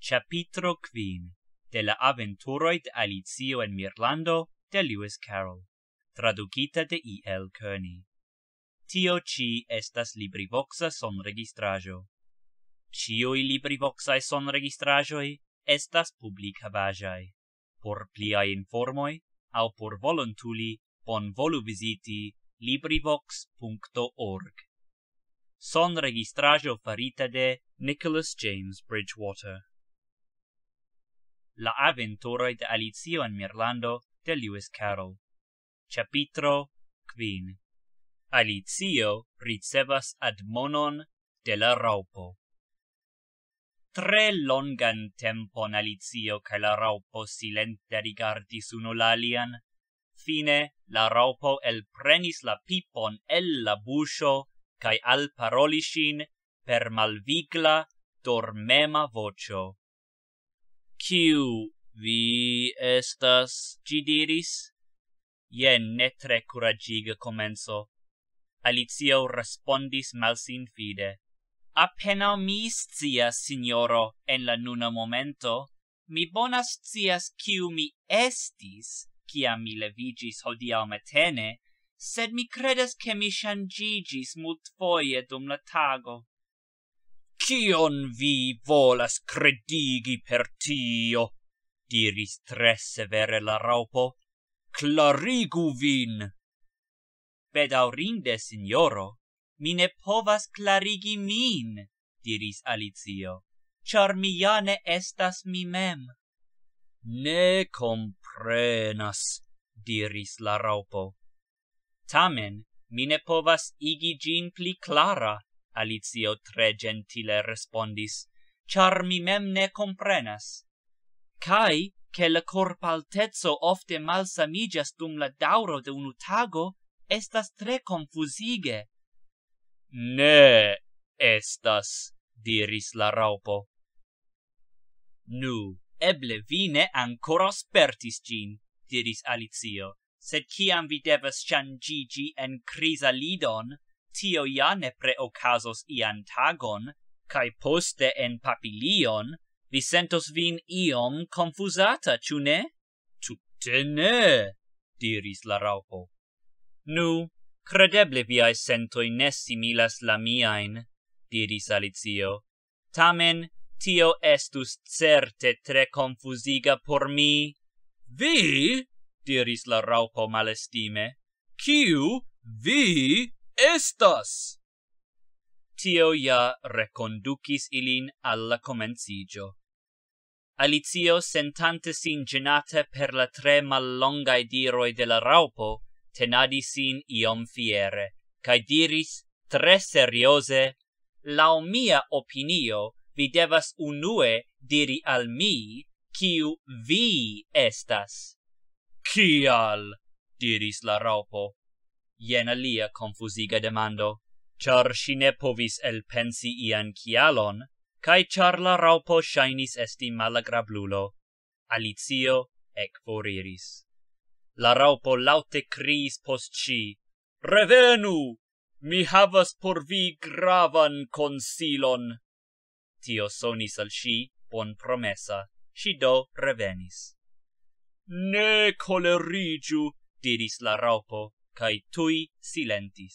Capitro 5 de la Aventuroj de Alicio en Mirlando de Lewis Carroll, tradukita de KEARNEY. Tio ci estas librivoxa sonregistraĵo. Ĉiuj librivoxaj sonregistraĵoj estas publikavaĵaj. Por pliaj informoj aŭ por volontuli bonvolu viziti librivox.org. Sonregistraĵo farita de Nicholas James Bridgewater. La Aventuroj de Alicio en Mirlando de Lewis Carroll. Capitro 5. Alicio ricevas admonon de la raŭpo. Tre longan tempon Alicio kaj la raŭpo silente rigardis unu la alian. Fine la raŭpo elprenis la pipon el la buŝo kaj alparolis ŝin per malvigla, dormema voĉo. Kiu vi estas? Ĝi diris. Jen ne tre kuraĝiga komenco. Alicio respondis malsinfide. Apenaŭ mi scias, signoro, en la nuna momento. Mi bone scias kiu mi estis, kiam mi leviĝis hodiaŭ matene, sed mi kredas ke mi ŝanĝiĝis multfoje dum la tago. Kion vi volas kredigi per tio? Diris tre severe la raŭpo. Klarigu vin! Bedaŭrinde, signoro, mi ne povas klarigi min, diris Alicio, ĉar mi ja ne estas mi mem. Ne komprenas, diris la raŭpo. Tamen, mi ne povas igi ĝin pli klara, Alicio tre gentile respondis, ĉar mi mem ne komprenas. Kaj ke la korpalteco ofte malsamiĝas dum la daŭro de unu tago, estas tre konfuzige. Ne estas, diris la raŭpo. Nu, eble vi ne ankoraŭ spertis ĝin, diris Alicio, sed kiam vi devas ŝanĝiĝi en krisalidon, tio ja nepre okazos ian tagon, kaj poste en papilion, vi sentos vin iom konfuzata, ĉu ne? Tute ne, diris la raŭpo. Nu, kredeble viaj sentoj ne similas la miajn, diris Alicio. Tamen, tio estus certe tre konfuziga por mi. Vi? Diris la raŭpo malestime. Kiu vi estas? Tio ja rekondukis ilin al la komenciĝo. Alicio, sentante sin ĝenata per la tre mallongaj diroj de la raŭpo, tenadis sin iom fiere, kaj diris tre serioze: laŭ mia opinio, vi devas unue diri al mi, kiu vi estas. Kial? Diris la raŭpo. Jen alia konfuziga demando, ĉar ŝi ne povis elpensi ian kialon, kaj ĉar la raŭpo ŝajnis esti malagrablulo. Alicio ekforiris. La raŭpo laŭte kriis post ŝi: Revenu! Mi havas por vi gravan konsilon. Tio sonis al ŝi bonpromesa. Ŝi do revenis. Ne koleriĝu, diris la raŭpo, kaj tuj silentis.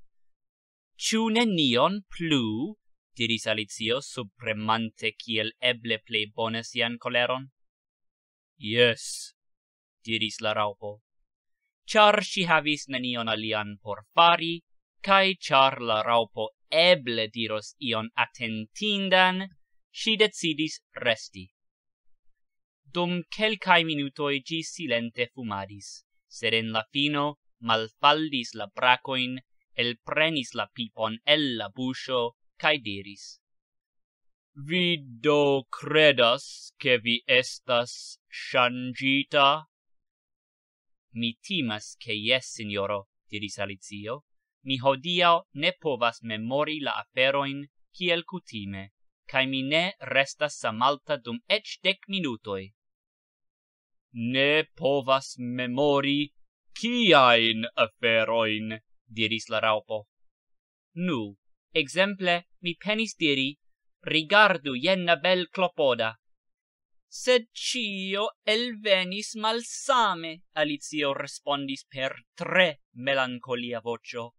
Ĉu nenion plu? Diris Alicio, subpremante kiel eble plej bone sian koleron. Jes, diris la raŭpo. Ĉar ŝi havis nenion alian por fari, kaj ĉar la raŭpo eble diros ion atentindan, ŝi decidis resti. Dum kelkaj minutoj ĝi silente fumadis, sed en la fino malfaldis la brakojn, elprenis la pipon el la buŝo kaj diris: Vi do kredas, ke vi estas ŝanĝita? Mi timas, ke jes, sinjoro, diris Alicio. Mi hodiaŭ ne povas memori la aferojn kiel kutime, kaj mi ne restas samalta dum eĉ 10 minutoj. Ne povas memori kiajn aferojn? Diris la raŭpo. Nu, ekzemple, mi penis diri: rigardu jen la bel klopoda, Sed cio elvenis malsame, Alicio respondis per tre melancolia vocio.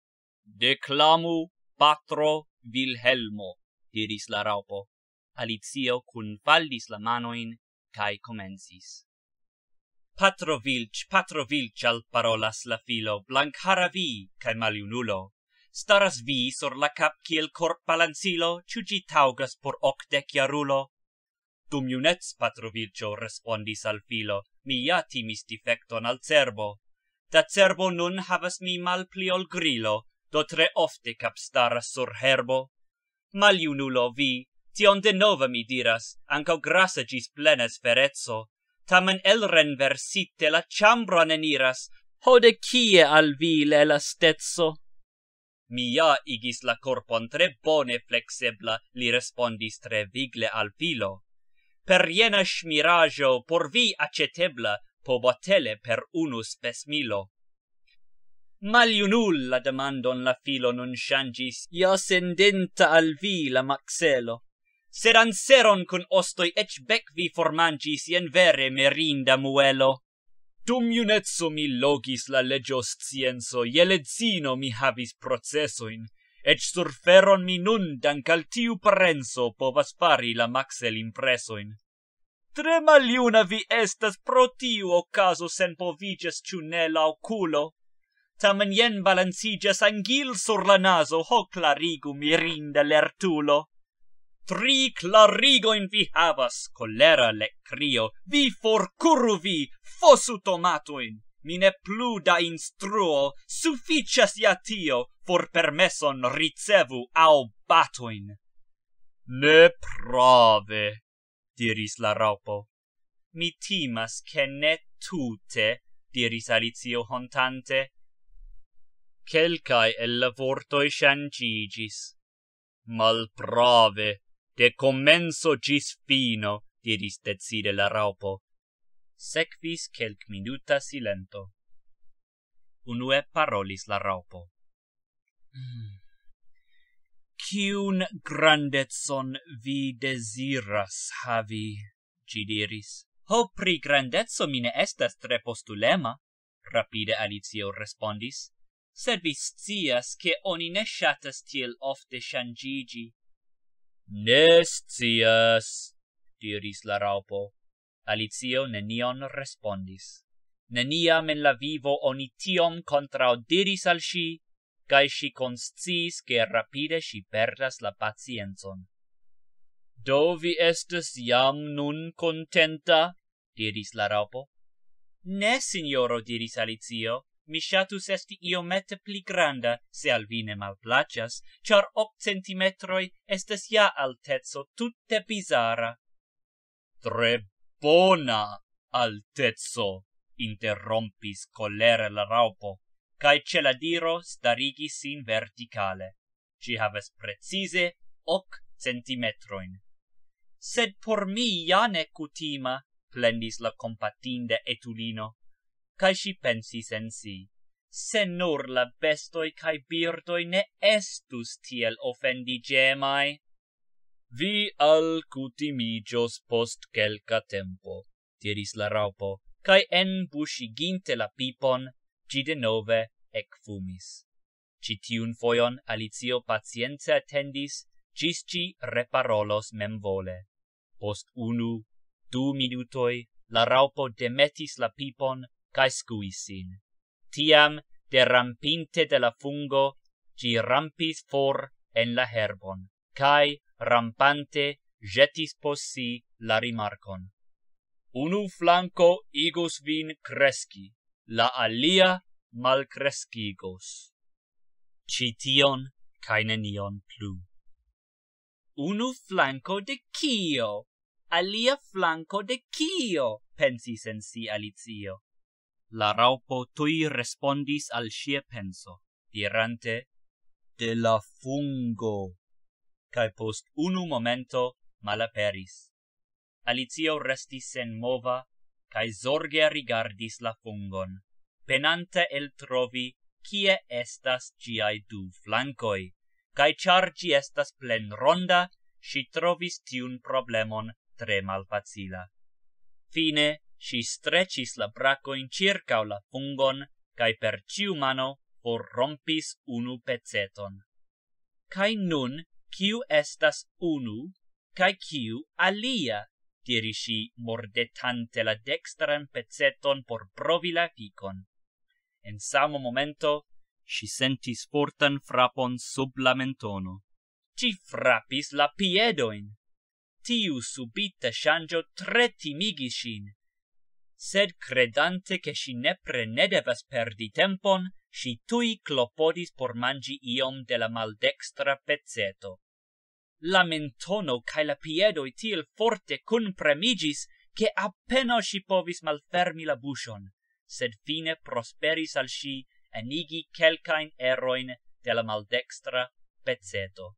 Declamu, patro Vilhelmo, diris la Raŭpo. Alicio kunfaldis la manoin, kai comencis. Patro Vilĉ, alparolas la filo, blankhara vi, kai maljunulo. Staras vi sur la kap kiel korpbalancilo, ĉu ĝi taŭgas por 80-jarulo? Dum junec, patro Vilĉo respondis al filo, mi ja timis difekton al cerbo. Da cerbo nun havas mi malpli ol grilo, do tre ofte kapstaras sur herbo. Maljunulo vi, tion denove mi diras, ankaŭ grasa ĝis plena spereco. Tamen elrenversite la ĉambron eniras, ho de kie al vi l'elasteco? Mi ja igis la korpon tre bone fleksebla, li respondis tre vigle al filo. Per jena ŝmiraĵo por vi aĉetebla, po botele per 1 spesmilo. Maljunul la demandon la filo nun ŝanĝis, ja sendenta al vi la makselo. Sed anseron kun ostoj eĉ bec vi formanĝis jen vere mirinda muelo. Dum juneco mi logis la leĝoscienco, je ledzino mi havis procesojn, eĉ sur feron mi nun dank al tiu parenco povas fari la makselimpresojn. Tre maljuna vi estas pro tiu okazo senpoviĝas ĉu ne la okulo. Tamen jen balanciĝas angil sur la nazo, ho klarigu mirinda lertulo. 3 klarigojn vi havas, kolera lekkrio, vi forkuru vi, fosu tomatojn. Mi ne plu da instruo, sufiĉas ja tio, for permeson ricevu aŭ batojn. Ne prave, diris la Raŭpo. Mi timas ke ne tute, diris Alicio hontante. Kelkaj el la vortoj ŝanĝiĝis. Malprave, de komenco ĝis fino, diris decide la Raŭpo. Sekvis kelkminuta silento. Unue parolis la Raŭpo. Kiun grandecon vi deziras havi, ĝi diris. Ho, pri grandeco mi ne estas tre postulema, rapide Alicio respondis. Sed vi scias, ke oni ne ŝatas tiel ofte ŝanĝiĝi. Ne scias, diris la Raŭpo. Alicio nenion respondis. Neniam en la vivo oni tiom kontraŭdiris al ŝi, kaj ŝi konsciis, ke rapide ŝi perdas la paciencon. Do vi estas jam nun kontenta, diris la Raŭpo. Ne, sinjoro, diris Alicio. Mi ŝatus esti iomete pli granda, se al vi ne malplaĉas, ĉar 8 centimetroj estas ja alteco tute bizara. Tre bona alteco, interrompis kolere la Raŭpo, kaj ĉe la diro starigis sin vertikale. Ĝi havas precize 8 centimetrojn. Sed por mi ja ne kutima, plendis la kompatinda etulino. Kaj ŝi pensis en si, se nur la bestoj kaj birdoj ne estus tiel ofendiĝemaj. Vi alkutimiĝos post kelka tempo, diris la Raŭpo, kaj enbuŝiginte la pipon, ĝi denove ekfumis. Ĉi tiun fojon Alicio pacience atendis, ĝis ĝi reparolos memvole. Post 1-2 minutoj la Raŭpo demetis la pipon, kaj skuis sin. Tiam, derampinte de la fungo, ĝi rampis for en la herbon, kaj, rampante, ĵetis post si la rimarkon. Unu flanko igos vin kreski, la alia malkreskigos. Ĉi tion kaj nenion plu. Unu flanko de kio? Alia flanko de kio? Pensis en si Alicio. La Raŭpo tuj respondis al ŝia penso, dirante, de la fungo, kaj post 1 momento malaperis. Alicio restis senmova, kaj zorge rigardis la fungon, penante eltrovi, kie estas ĝiaj 2 flankoj, kaj ĉar ĝi estas plenronda, ŝi trovis tiun problemon tre malfacila. Fine, si strecis la bracoin circa la fungon, cae per ciu mano forrompis unu peceton. Cae nun, kiu estas unu, cae kiu alia, diris si, mordetante la dextran peceton por provi la ficon. En samo momento, si sentis fortan frapon sub la mentono. Ci frappis la piedoin. Tiu subita shangio tre timigis sin. Sed credante che si nepre ne devas perdi tempon, si tui clopodis por mangi iom de la maldextra peceto. La mentono cae la piedoi tiel forte cunpremigis, che appena si povis malfermi la buŝon, sed fine prosperis al si enigi kelkain eroin de la maldextra peceto.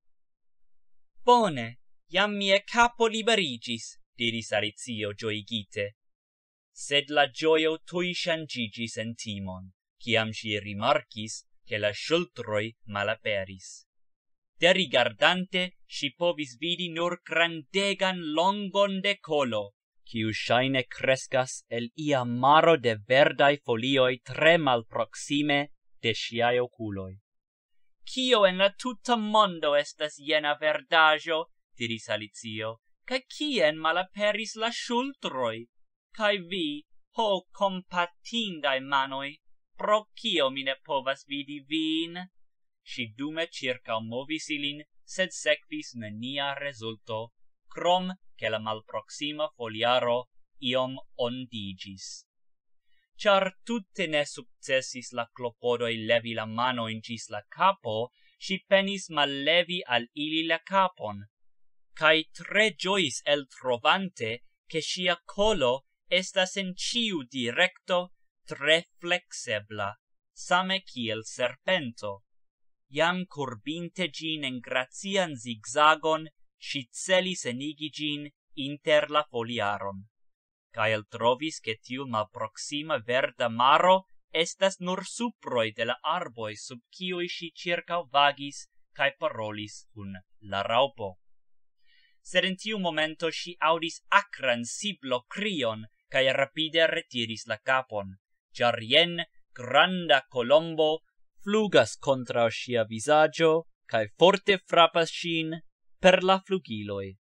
Bone, jam mia capo liberigis, diris Alicio gioigite. Sed la gioio tui changigis en timon, ciam si rimarcis che la ŝultroj malaperis. De rigardante, si povis vidi nur grandegan longon de colo, quiu shaine crescas el ia maro de verdai folioi tre malproxime de siai oculoi. Cio en la tuta mondo estas jena verdaĵo, diris Alicio, kaj kien malaperis la ŝultroj? Kaj vi, ho kompatindaj manoj, pro kio mi ne povas vidi vin? Si dume circaumovis ilin, sed sekvis nenia rezulto, krom che la malproxima foliaro iom ondigis. Char tutte ne successis la clopodoi levi la manoin gis la capo, si penis mallevi al ili la capon, cae tre giois el trovante che sia colo estas en ciu directo tre flexebla, same kiel serpento. Iam curbinte gin en gracian zigzagon, si celis enigi gin inter la foliaron. Cae el trovis che tiu malproxima verda maro estas nur suproi de la arboi sub kiui si circa vagis cae parolis kun la raupo. Sed in tiu momento si audis acran siblo crion cae rapide retiris la capon, char jen granda colombo flugas contra sia visaggio cae forte frappas sin per la flugiloi.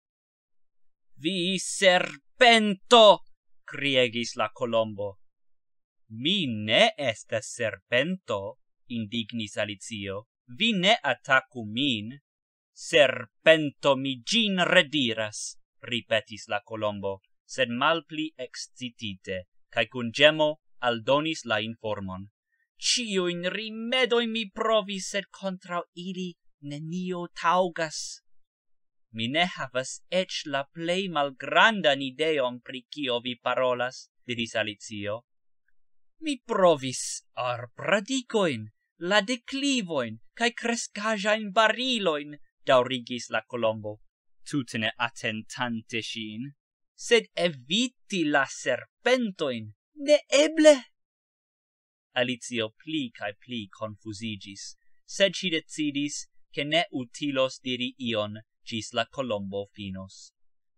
Vi serpento! Criegis la colombo. Mi ne estas serpento, indignis Alicio. Vi ne attacu min. Serpento mi gin rediras, ripetis la colombo, sed malpli excitite, cae cun gemo aldonis la informon. Ciuin rimedoi mi provis, sed contra ili nenio taugas. Mi ne havas ec la plei malgrandan ideon pri kio vi parolas, diris Alicio. Mi provis arbradikoin, la declivoin, cae crescajain bariloin, daurigis la colombo, tute ne attentante sin. Sed eviti la serpentoin, ne eble! Alicio pli cae pli confusigis, sed si decidis che ne utilos diri ion gis la colombo finos.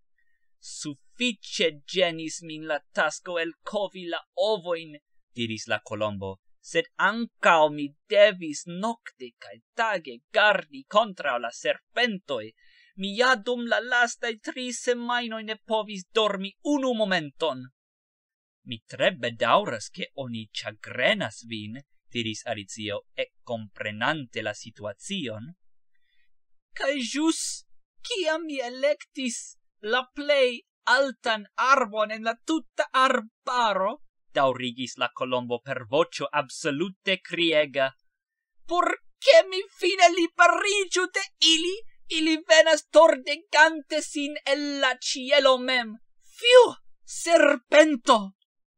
Suffice genis min la tasco el covi la ovoin, diris la colombo, sed ancao mi devis nocte cae tage gardi contra la serpentoi. Mi ja dum la lastai 3 semainoi ne povis dormi unu momenton. Mi tre bedauras che oni chagrenas vin, diris Alicio, ec comprenante la situacion. Cae jus, ciam mi electis la plei altan arbon en la tuta arbaro, daurigis la colombo per vocio absolute criega. Porce mi fine liberigiu de ili? Ili venas tordegante sin el la cielo mem. Fiu, serpento!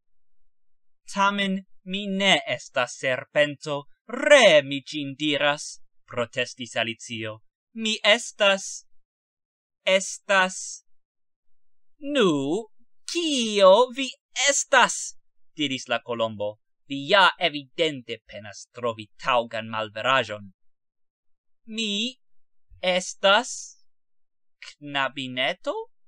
Tamen mi ne estas serpento, re mi gin diras, protestis Alicio. Mi estas... Nu, kio vi estas? Diris la colombo. Vi ja evidente penas trovi taugan malverajon. Mi estas knabineto?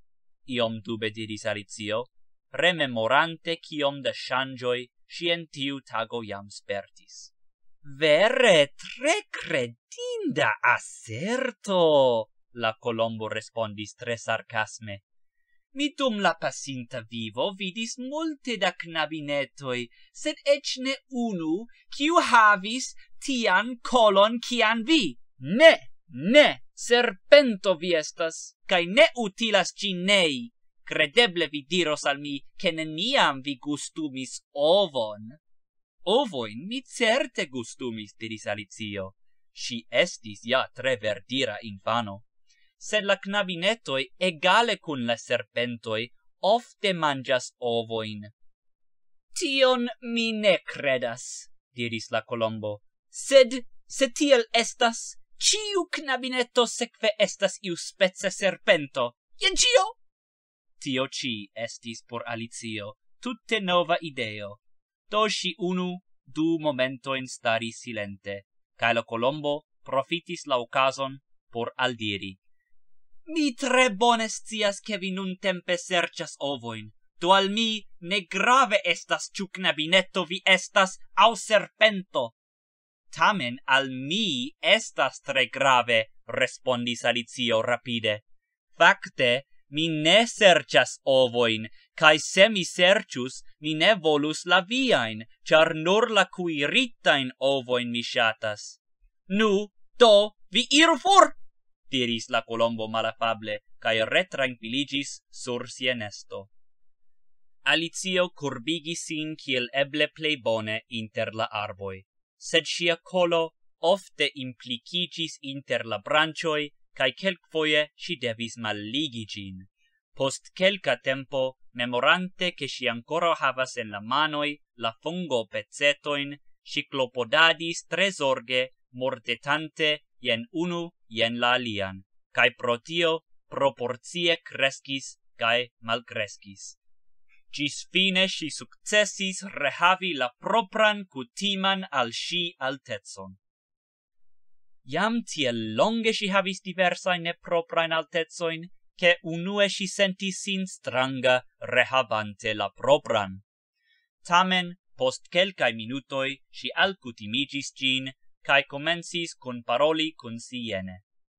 iom dube diris Alicio, rememorante kiom da ŝanĝoj ŝi en tiu tago jam spertis. Vere tre credinda aserto, la Colombo respondis tre sarcasme. Mi dum la pasinta vivo vidis multe da knabinetoj, sed ec ne unu, kiu havis tian kolon kian vi. Ne, serpento vi estas, kai ne utilas gin nei. Credeble vi diros al mi, che neniam vi gustumis ovon. Ovoin mi certe gustumis, diris Alicio. Si estis ja tre verdira infano. Sed la knabinetoj egale kun la serpentoj ofte manĝas ovoin. Tion mi ne kredas, diris la Colombo. Sed se tiel estas, ciu knabineto sekve estas iuspece serpento. Jen ĉio! Tio ci estis por Alicio tutte nova ideo. Do ŝi du momentojn staris silente, kaj la Colombo profitis la okazon por aldiri. Mi tre bone scias che vi nuntempe serĉas ovojn, do al mi ne grave estas ĉu knabineto vi estas aŭ serpento. Tamen al mi estas tre grave, respondis Alicio rapide. Fakte, mi ne serĉas ovojn, kaj se mi serĉus, mi ne volus la viajn, ĉar nur la kuiritajn ovojn mi ŝatas. Nu, do, vi iru for! Diris la Colombo malafable, kaj retrankviliĝis sur sia nesto. Alicio kurbigis sin kiel eble plej bone inter la arboj, sed ŝia kolo ofte implikiĝis inter la branĉoj, kaj kelkfoje ŝi devis malligi ĝin. Post kelka tempo, memorante che ŝi ankoraŭ havas en la manoj la fungopecetojn, ŝi klopodadis tre zorge, mordetante jen unu jen la alian, kaj pro tio proporcie kreskis kaj malkreskis. Ĝis fine ŝi sukcesis rehavi la propran kutiman al ŝi altecon. Jam tiel longe ŝi havis diversajn neproprajn altecojn, che unue ŝi sentis sin stranga rehavante la propran. Tamen, post kelkaj minutoj ŝi alkutimiĝis ĝin, kaj komencis kunparoli kun si jene.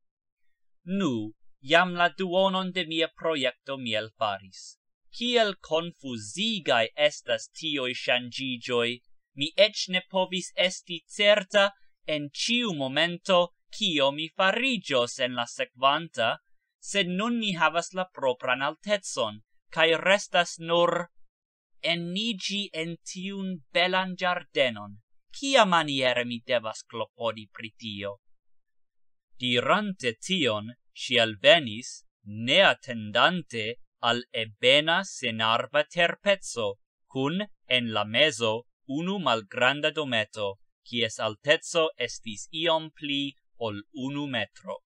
Nu, jam la duonon de mia projekto mi elfaris. Kiel konfuzigaj estas tioj ŝanĝiĝoj, mi eĉ ne povis esti certa en ĉiu momento kio mi fariĝos en la sekvanta, sed nun mi havas la propran altecon, kaj restas nur eniĝi en tiun belan ĝardenon. Kia maniere mi devas klopodi pri tio? Dirante tion, ŝi alvenis, neatendante, al ebena senarba terpezo, kun en la mezo unu malgranda dometo, kies alteco estis iom pli ol 1 metro.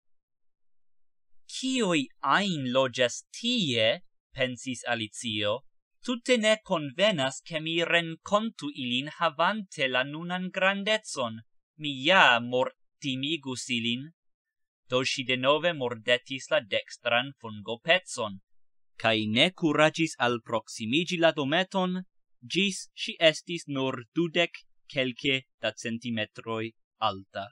Kiuj ajn loĝas tie, pensis Alicio, tute ne convenas che mi renkontu ilin havante la nunan grandecon. Mi ja mortimigus ilin. Do ŝi denove mordetis la dextran fungopecon, kaj ne kuraĝis alproksimiĝi la dometon, ĝis ŝi estis nur 20 kelke da centimetroj alta.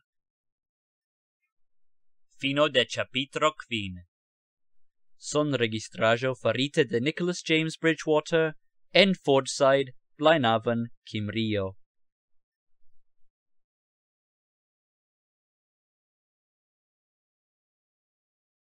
Fino de chapitro 5. Sonregistraĵo farite de Nicholas James Bridgewater en Fordside, Blaenavon, Kimrio.